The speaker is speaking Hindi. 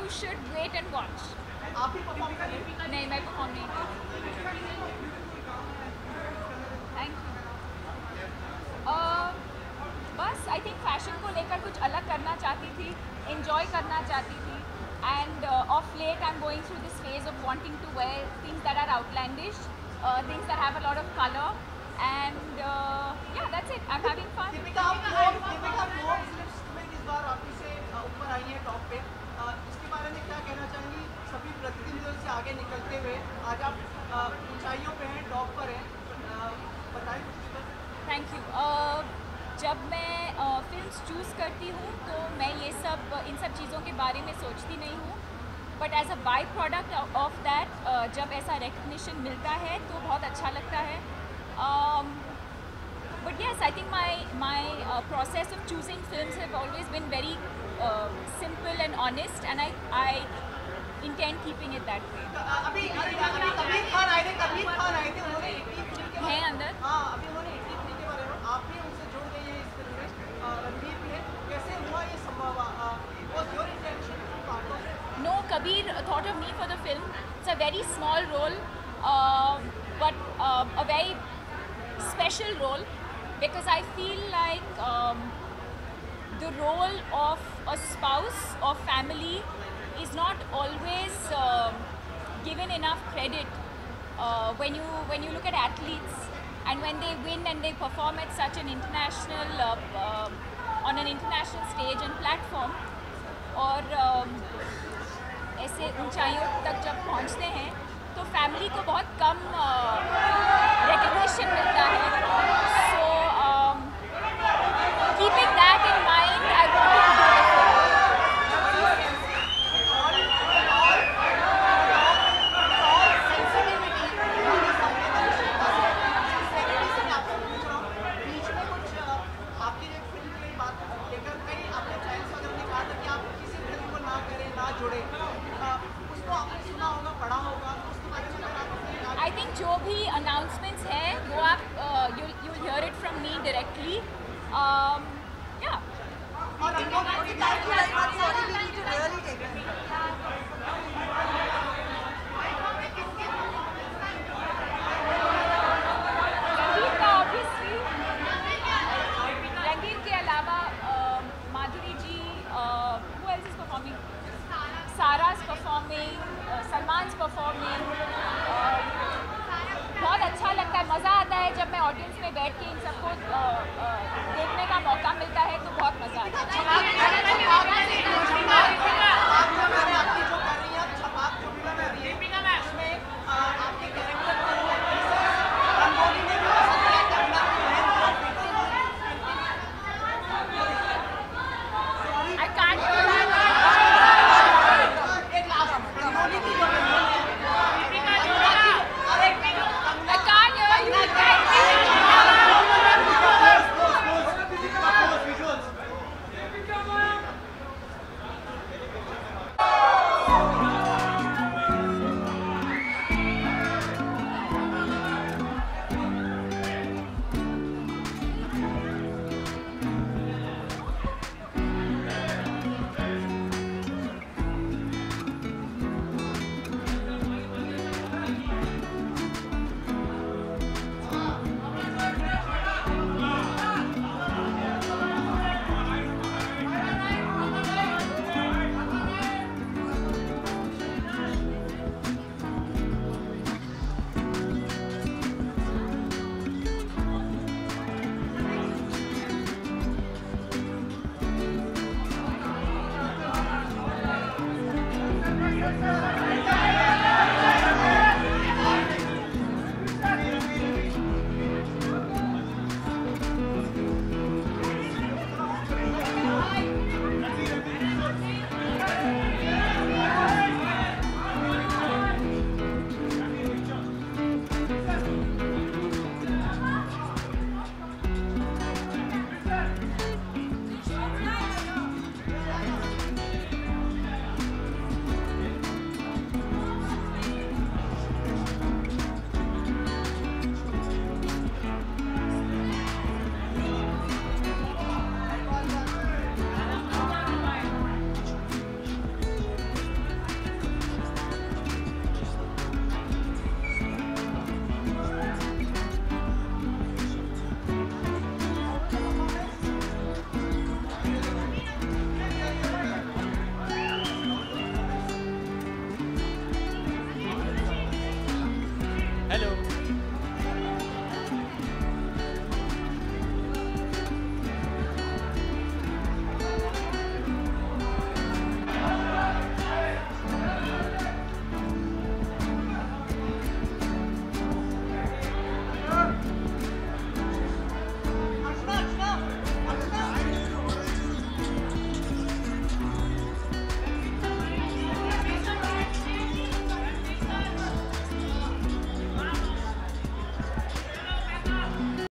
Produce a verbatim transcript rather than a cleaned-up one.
you should wait and watch. आप ही परफॉर्म करेंगे? नहीं, मैं परफॉर्म नहीं करूँगी। Thank you. बस आई थिंक फैशन को लेकर कुछ अलग करना चाहती थी, enjoy करना चाहती थी, and uh, of late I'm going through this phase of wanting to wear things that are outlandish, uh, things that have a lot of color, and uh, yeah, that's it. I'm having fun. Deepika आप लोग दीपिका लोग लिस्ट में इस बार आपकी से ऊपर आई है टॉप पे, इसके बारे में क्या कहना चाहेंगी? सभी प्रतिनिधियों से आगे निकलते हुए आज आप ऊंचाइयों पे हैं, टॉप पर हैं, बताएं कुछ। Thank you. जब मैं फिल्म्स चूज़ करती हूँ तो मैं ये सब इन सब चीज़ों के बारे में सोचती नहीं हूँ, but as a by product of that जब ऐसा रिकग्निशन मिलता है तो बहुत अच्छा लगता है। But yes, I think my my process of choosing films have always been very simple and honest, and I I intend keeping it that way. अभी अभी कबीर खान आए थे कबीर खान आए थे उन्होंने हैं अंदर। हाँ, अभी उन्होंने एटी के बारे में आप भी उनसे जुड़ गई है इस फिल्म में, रणवीर भी है, कैसे हुआ ये संभव? Was your intention to part of? No, Kabir thought of me for the film. It's a very small role, uh, but uh, a very special role, because I feel like um, the role of a spouse or family is not always uh, given enough credit uh, when you when you look at athletes and when they win and they perform at such an international uh, uh, on an international stage and platform, और um, ऐसे ऊंचाइयों तक जब पहुंचते हैं तो फैमिली को बहुत कम रिकग्निशन मिलता है। So keeping that in mind, I wanted to do the I think जो भी अनाउंसमेंट्स हैं वो आप you you hear it from me directly.